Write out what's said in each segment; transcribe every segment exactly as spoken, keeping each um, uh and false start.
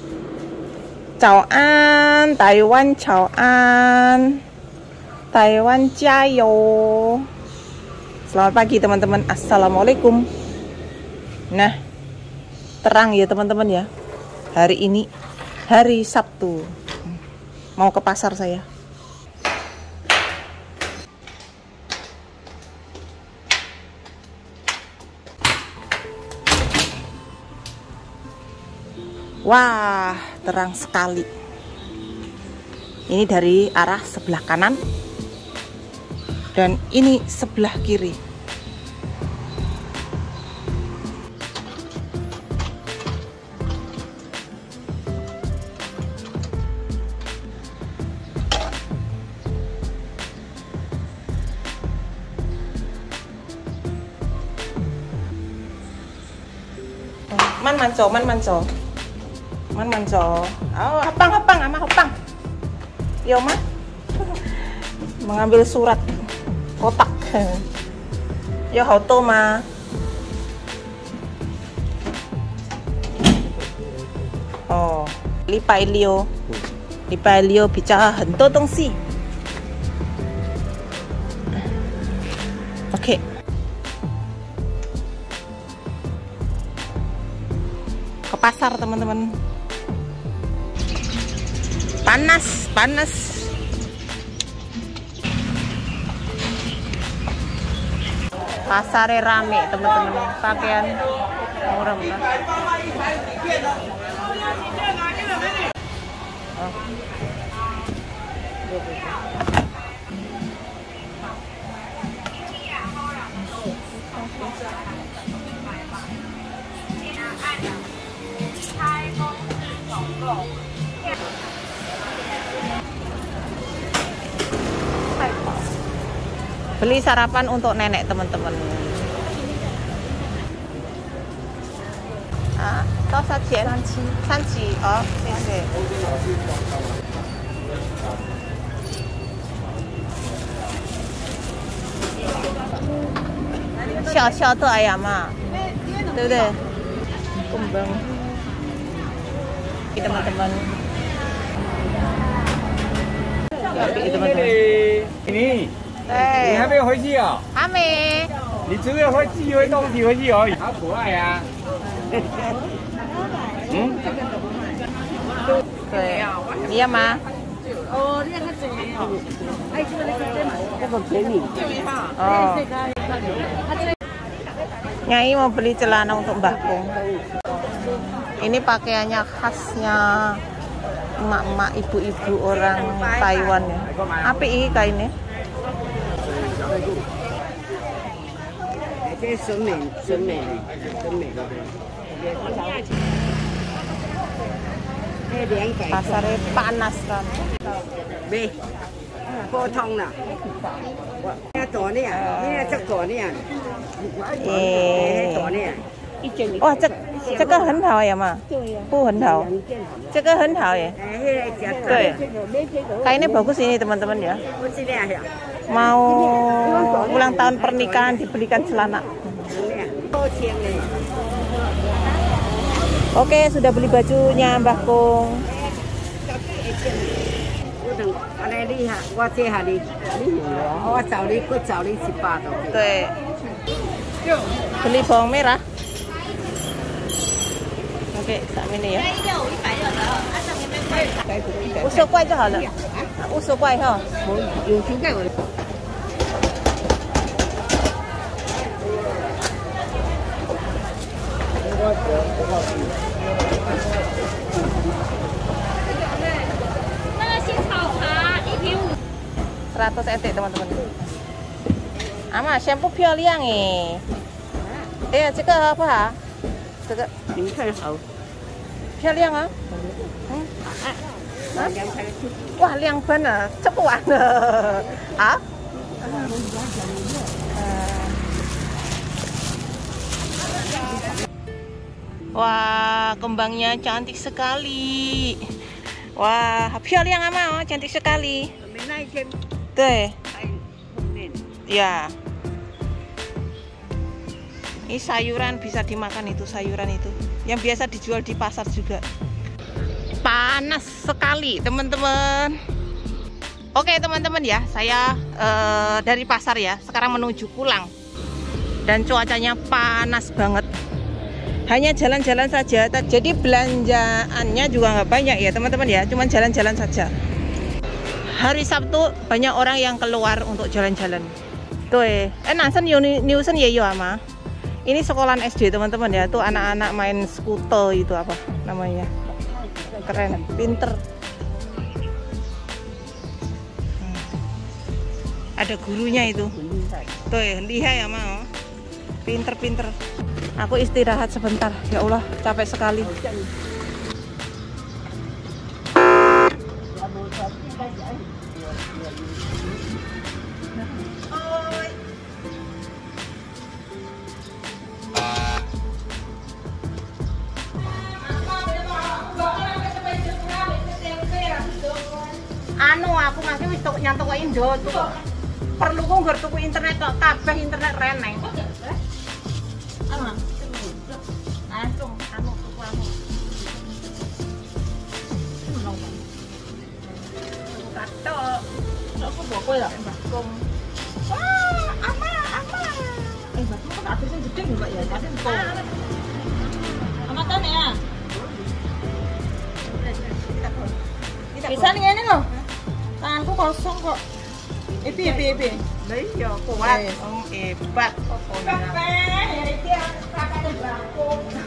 Caoan, Taiwan caoan, Taiwan jayo. Selamat pagi teman-teman, assalamualaikum. Nah, terang ya teman-teman ya. Hari ini hari Sabtu. Mau ke pasar saya. Wah, terang sekali. Ini dari arah sebelah kanan dan ini sebelah kiri. Man manco, man manco. Man manco. Oh, hapang hapang ama hapang. Yo mah. Mengambil surat kotak. Yo auto mah. Oh, lipa ilio. Lipa ilio bicara hento dongsi. Oke. Okay. Ke pasar teman-teman. Panas, panas. Pasarnya rame teman-teman. Pakaian murah-murah. Oh. Beli sarapan untuk nenek teman-teman. Ah, toh sajian sanci, sanci. Oh, sih. Xiao-xiao de ayam ah, 对不对? Kembang. Teman-teman. Ya, teman-teman. Ini. 你还没有回去啊？ 还没。 你只会会寄一回东西回去而已。好可爱呀！嗯。 对。你要吗？ 哦，你看它这个好。哎，这个那个这个便宜。 Oh. Nyai mau beli celana untuk Mbah Kung. Ini pakaiannya khasnya emak-emak, ibu-ibu orang Taiwan ya. Apa ini kainnya? 这审美，审美，审美。 Pasarnya panas kan. B, 普通啦。这大呢，这这大呢。 哎， 大呢。 哇，这这个很好呀嘛，布很好，这个很好耶。对，kainnya bagus ini teman-teman ya. Mau ulang tahun pernikahan dibelikan celana. Oke, sudah beli bajunya Mbah Kung. Tuh. Beli bawang merah. Oke, saat ini ya. Usuk kuai aja hal. Usuk kuai ha. seratus etek teman-teman. Ama shampoo 漂亮哎。哎呀，这个好不好？这个你看好。 漂亮啊。嗯。啊？哇，亮翻了，吃不完了。好。Wah, kembangnya cantik sekali. Wah, 漂亮啊嘛，哦， cantik sekali. 对， ya. Ini sayuran bisa dimakan itu sayuran itu, yang biasa dijual di pasar juga. Panas sekali teman-teman. Oke teman-teman ya, saya uh, dari pasar ya, sekarang menuju pulang. Dan cuacanya panas banget. Hanya jalan-jalan saja, jadi belanjaannya juga nggak banyak ya teman-teman ya, cuman jalan-jalan saja. Hari Sabtu banyak orang yang keluar untuk jalan-jalan. Tuh eh, nasan Newson ya yo ama. Ini sekolahan S D teman-teman ya, tuh anak-anak main skuter itu apa namanya. Keren, pinter. Ada gurunya itu. Tuh ya, lihai ya mau. Pinter-pinter. Aku istirahat sebentar. Ya Allah, capek sekali. Anu aku masih wis tok nyantok Indo tuh. Perlu ku ngger tuku internet kok kabeh internet reneng. Anu. Langsung anu tuku anu. Kato. Kok kok kowe ya, Mbak? Kom. Wah, apa apa. Eh, Mbak, kok ada sing gede Mbak ya? Ada kok. Amatan ya. Bisa ngene lho. Tanganku kosong kok. Epi epi epi. Lah iya kuat. Oh, hebat pokoknya. Ya iki kakaknya Bangku.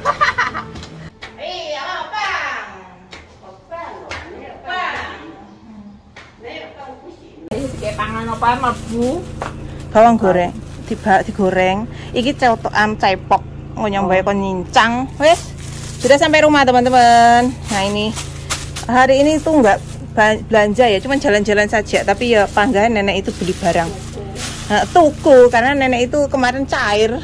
Eh, apa? Apa lho? Apa? Nek tau kusi. Iki pangan apa mlebu? Bawang goreng, tiba digoreng. Iki cotokan cepok. Ngono mbae kon nyincang. Wis. Sudah sampai rumah teman-teman. Nah, ini hari ini tuh enggak belanja ya, cuman jalan-jalan saja. Tapi ya panggahan nenek itu beli barang. Nah, tuku karena nenek itu kemarin cair.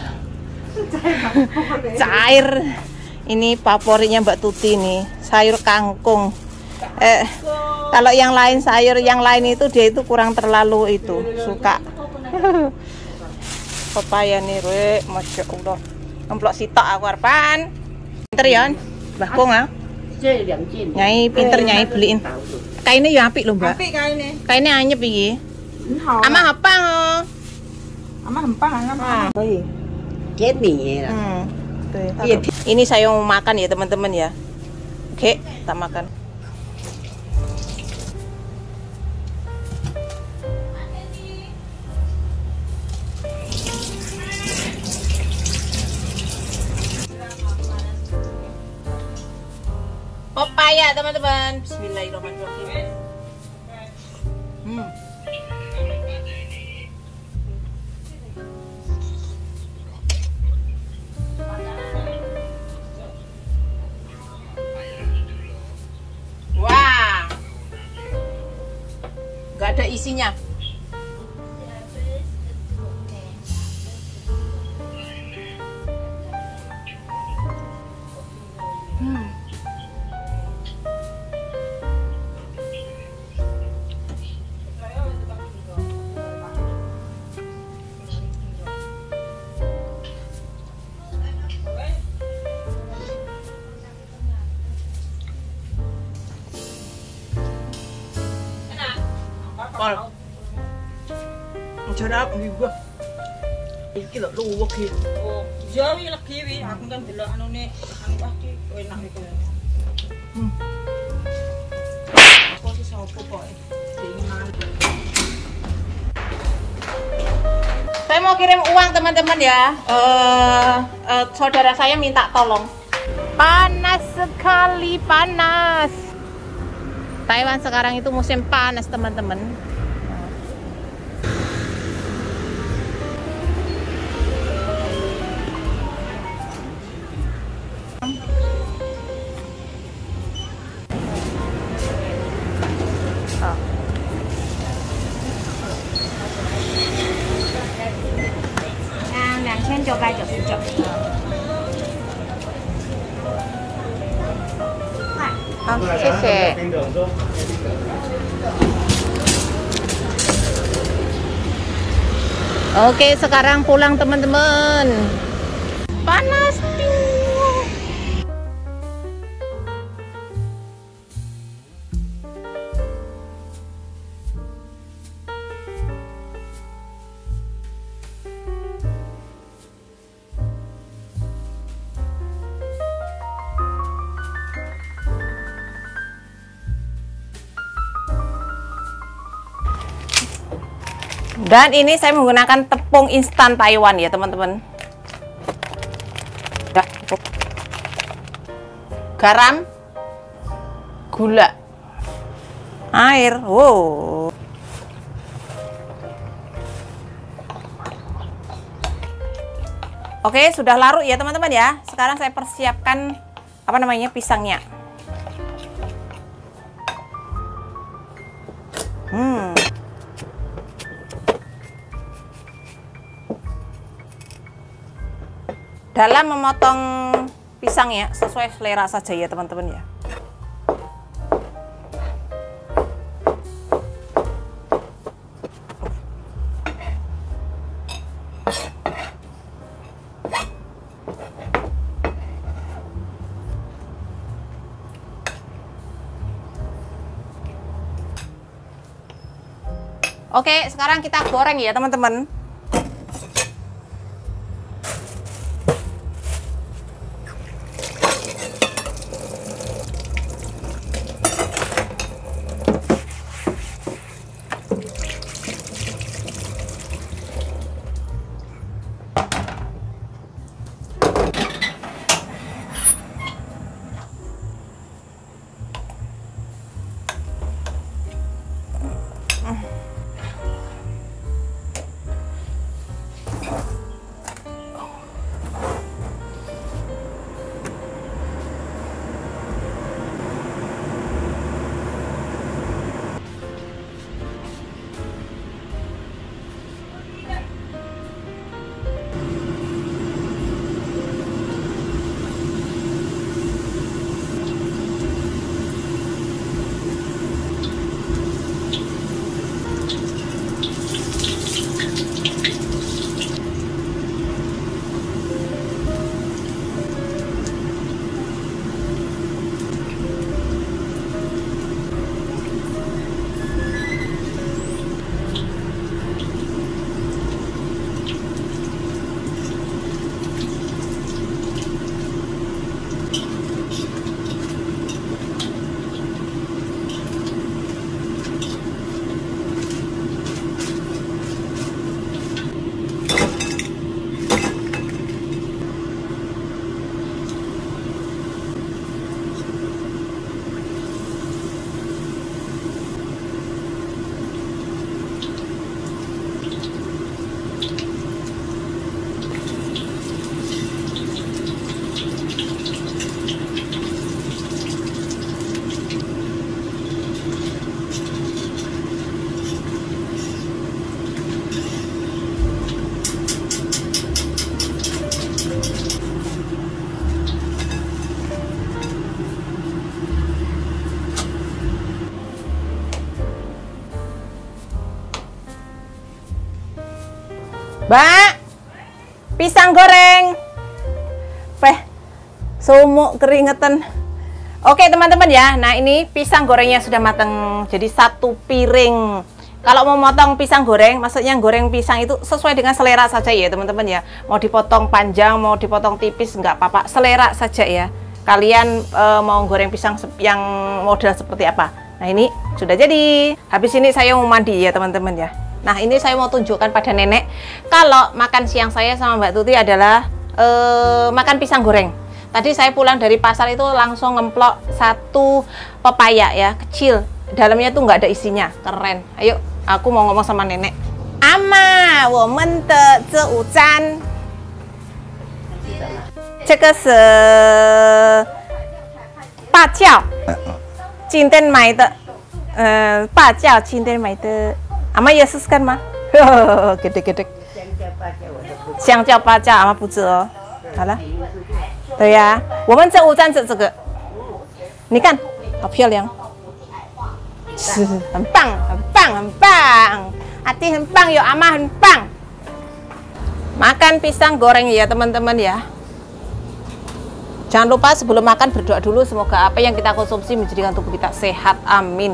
Cair. Ini favoritnya Mbak Tuti nih, sayur kangkung. Eh, kalau yang lain sayur yang lain itu dia itu kurang terlalu itu suka. Pepaya nih, Rek, masya Allah. Nemplok sitok aku arepan. Pinter ya, Mbah Kong ah. Nyai pinter nyai beliin. Kainnya ya apik lho, Mbak. Apik kainnya. Kainnya anyep iki. Ama hapang. Ama hempang ama. Oh iya. Gini ya. Hmm. Ini saya mau makan ya, teman-teman ya. Oke, kita makan. Pepaya teman-teman. Bismillahirrahmanirrahim. Hmm. Wah. Gak ada isinya. Hmm. Pol. Jangan apa juga. Iki lho luwek iki. Oh, iya wi legi wi. Aku kan delok anune anu wah iki enak iki. Hmm. Aku iki sopo kok. Saya mau kirim uang teman-teman ya. Uh, uh, saudara saya minta tolong. Panas sekali, panas. Taiwan sekarang itu musim panas teman-teman. Oke, sekarang pulang teman-teman. Panas. Dan ini saya menggunakan tepung instan Taiwan ya teman-teman. Garam, gula, air. Wow. Oke, sudah larut ya teman-teman ya. Sekarang saya persiapkan apa namanya pisangnya. Hmm. Dalam memotong pisang ya, sesuai selera saja ya teman-teman ya. Oke, sekarang kita goreng ya teman-teman. Mbak, pisang goreng. Peh, sumuk keringetan. Oke teman-teman ya, nah ini pisang gorengnya sudah matang. Jadi satu piring. Kalau mau motong pisang goreng, maksudnya goreng pisang itu sesuai dengan selera saja ya teman-teman ya. Mau dipotong panjang, mau dipotong tipis, nggak apa-apa, selera saja ya. Kalian e, mau goreng pisang yang model seperti apa. Nah ini sudah jadi. Habis ini saya mau mandi ya teman-teman ya. Nah ini saya mau tunjukkan pada nenek kalau makan siang saya sama Mbak Tuti adalah eh, makan pisang goreng. Tadi saya pulang dari pasar itu langsung ngemplok satu pepaya ya, kecil. Dalamnya tuh nggak ada isinya, keren. Ayo, aku mau ngomong sama nenek. Ama, 我们的这午餐，这个是八角，今天买的，呃，八角今天买的。 Ama ya suskan mah, gede-gede. 香蕉八角，Ama 不知哦。好了，对呀，我们这午餐是这个，你看，好漂亮，是很棒，很棒，很棒。Ati 很棒yo, Ama 很棒。Makan pisang goreng ya teman-teman ya. Jangan lupa sebelum makan berdoa dulu semoga apa yang kita konsumsi menjadikan tubuh kita sehat. Amin.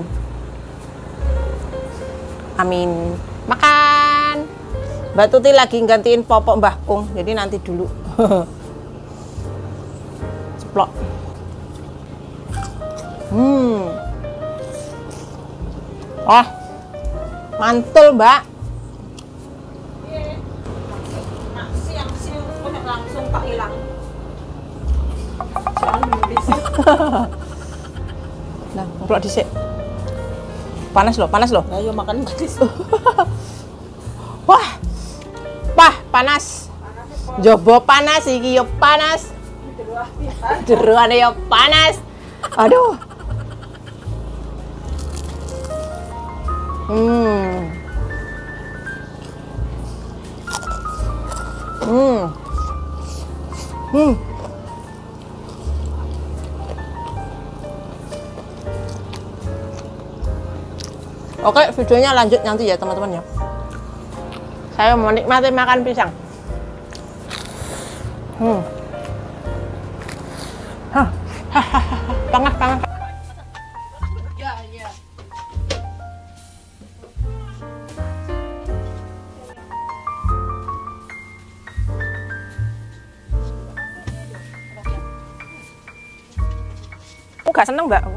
Amin. Makan. Mbak Tuti lagi gantiin popok Mbah Kung, jadi nanti dulu. Ceplok. Hmm. Oh, mantul Mbak. Nah, ngeplok dhisik. Panas loh, panas loh. Ayo makan panas. Wah. Pah, panas. Jobo panas iki yo panas. Jeroane yo panas. Aduh. Hmm. Hmm. Hmm. Oke, videonya lanjut nanti ya teman-teman ya. Saya mau nikmati makan pisang. Hmm. Hah. Panas, panas. Ya, ya. Aku gak seneng, Mbak.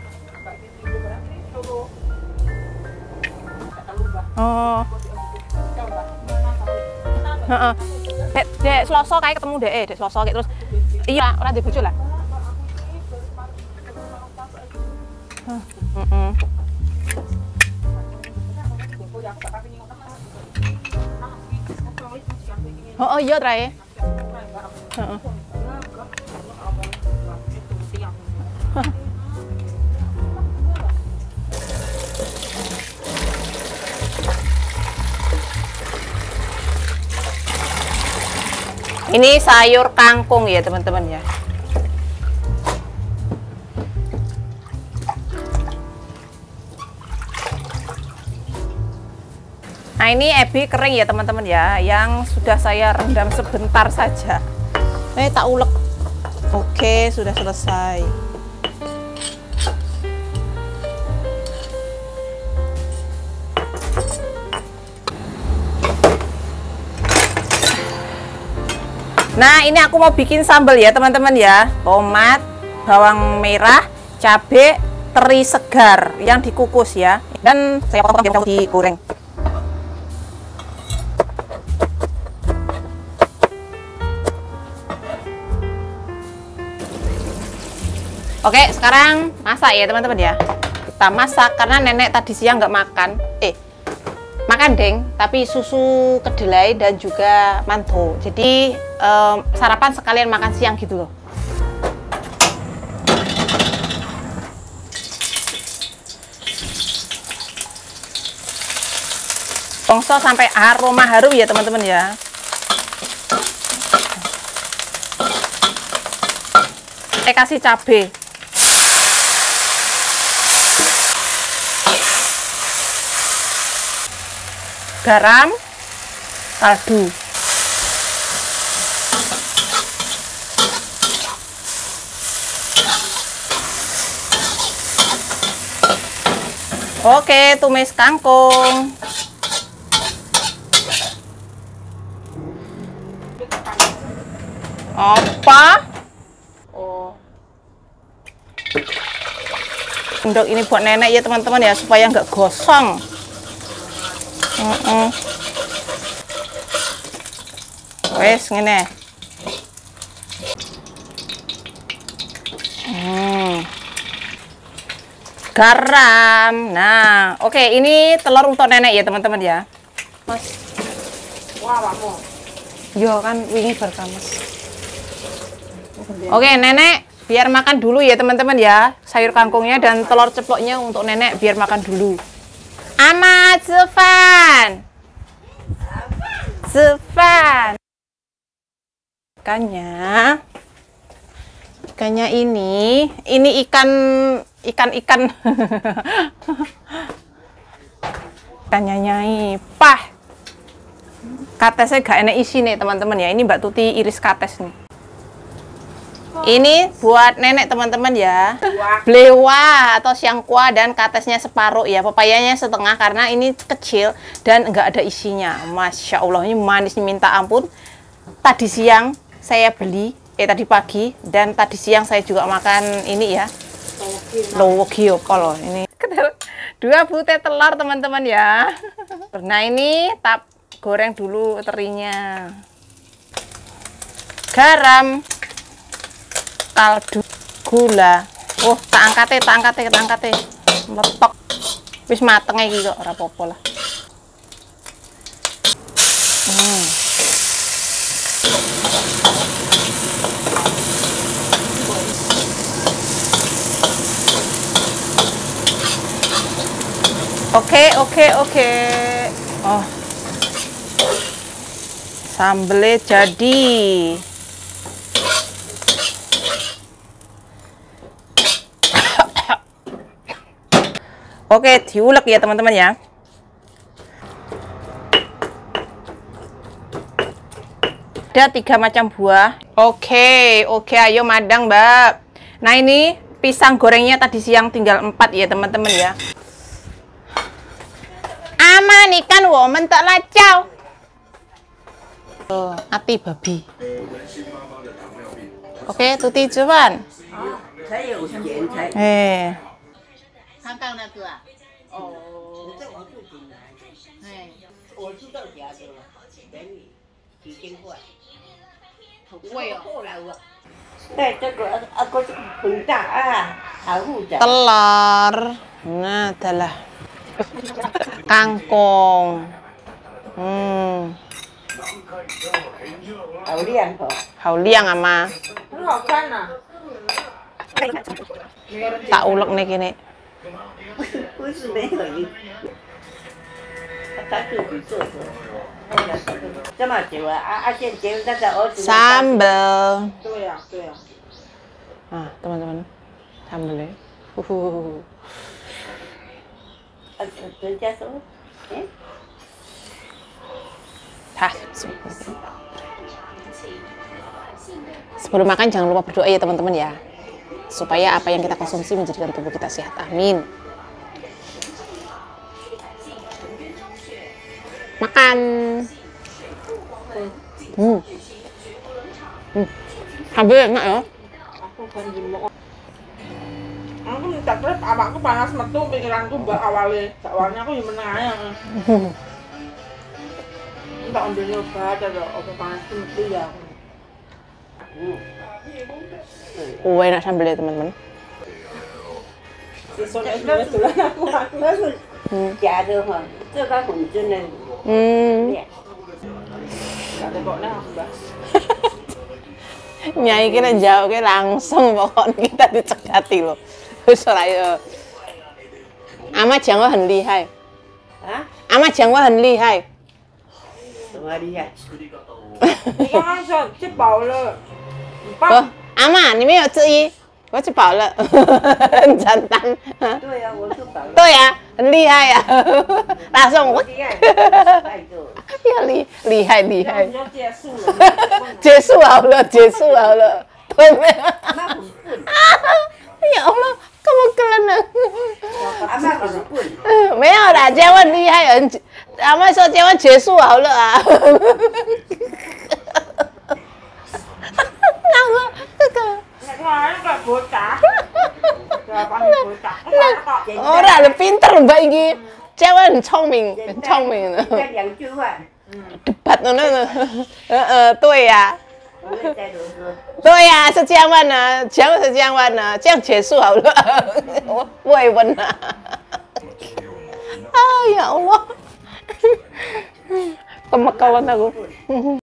Oh. Heeh. Dek, dek Selasa kayak ketemu dek, dek Selasa kayak terus. Iya, ora di bojo lah. Heeh. Oh, iya trae. Heeh. Ini sayur kangkung ya teman-teman ya. Nah ini ebi kering ya teman-teman ya, yang sudah saya rendam sebentar saja. Ini tak ulek. Oke, sudah selesai. Nah ini aku mau bikin sambal ya teman-teman ya. Tomat, bawang merah, cabai, teri segar yang dikukus ya. Dan saya potong biar digoreng. Oke sekarang masak ya teman-teman ya. Kita masak karena nenek tadi siang nggak makan. Eh makan deng, tapi susu kedelai dan juga manto. Jadi um, sarapan sekalian makan siang gitu loh. Bongso sampai aroma harum ya teman-teman ya. Saya kasih cabai. Garam, kaldu. Oke, tumis kangkung. Apa? Oh. Untuk ini buat nenek ya teman-teman ya, supaya nggak gosong. Uh -uh. Wes ngene. Hmm. Garam. Nah, oke okay, ini telur untuk nenek ya teman-teman ya. Mas. Wah, mau. Yo kan wingi berkamas. Oke, okay, nenek biar makan dulu ya teman-teman ya. Sayur kangkungnya dan telur ceploknya untuk nenek biar makan dulu. Amat Zufan. Zufan. Ikannya. Ikannya ini, ini ikan ikan-ikan. Ikannya nyai. Pah. Katesnya gak enak isi nih teman-teman ya. Ini Mbak Tuti iris kates nih. Ini buat nenek teman-teman ya. Blewa atau siangkua dan katesnya separuh ya. Pepayanya setengah karena ini kecil dan enggak ada isinya. Masya Allah ini manis minta ampun. Tadi siang saya beli, eh tadi pagi dan tadi siang saya juga makan ini ya. Lowogyo polo ini. Dua butir telur teman-teman ya. Nah ini tak goreng dulu terinya. Garam. Kaldu, gula. Oh, tak angkate, tak angkate, tak angkate. Meletok. Wis mateng iki kok, ora apa-apa lah. Hmm. Oke, oke, oke. Oh. Sambelnya jadi. Oke, diulek ya teman-teman ya. Ada tiga macam buah. Oke, oke, ayo madang mbak. Nah ini pisang gorengnya tadi siang tinggal empat ya teman-teman ya. Aman ikan women tak lacau. Oh, ati babi. Oke, tuti cuman. Eh. 香港那个啊？哦，哎，我知道家的了，等你几千块，好贵哦。后来我，对这个啊个很大啊，好复杂。 Telur. Nah, adalah kangkung. Hmm. 好亮哦。 好亮啊嘛。 很好看呐。 Tak ulek nih kini. 不是没有一，他自己做的。这么久啊啊啊！现结那个儿子。 Sambal. 对呀对呀。 Ah, teman-teman. Sambalnya. Uhuh. 人家说，哎。 Hah. Sebelum makan jangan lupa berdoa ya teman-teman ya. Supaya apa yang kita konsumsi menjadikan tubuh kita sehat. Amin. Makan. Hmm. Hmm. Sambal enak ya. Aku ganti mau. Aku minta terus awakku panas metu pikiranku mbak awalnya. Awalnya aku yang meneng aja. Tak ambil nyoba aja loh, aku panas metu ya. Oh, enak sambalnya teman-teman. Dạ được rồi, chưa có cùng chân này. Hmm. Ada kok nah mbak. Nyai kira jauh ke langsung pokoknya kita dicekati loh. Soalnya Ama Jiang Wei 很厉害. Hả? Ama Jiang Wei 很厉害. Tụi mày đi à? 你刚刚说吃饱了，你爸。 哦，阿妈，你没有质疑，我吃饱了，很简单。 对呀，我吃饱了。 对呀、啊，很厉害呀、啊。大宋我， 厉害，太多了。 要厉厉害厉害你。要结束了。 结束好了，结束好了，对没有？ 妈很笨。 ya Allah, kamu keren. 阿妈很笨。 没有啦，结婚厉害人，阿妈说结婚结束好了啊。那个这个。 Wah, ini kayak bocah. Siapa nih bocah? Ora, pinter mbak iki. Cewek 很聪明，很聪明的。 再两句话。 debat 的那个，呃呃，对呀、 我会再啰嗦。 对呀、是这样问的，全部是这样问的，这样结束好了。我不会问了。哎呀Allah, kemakawan aku.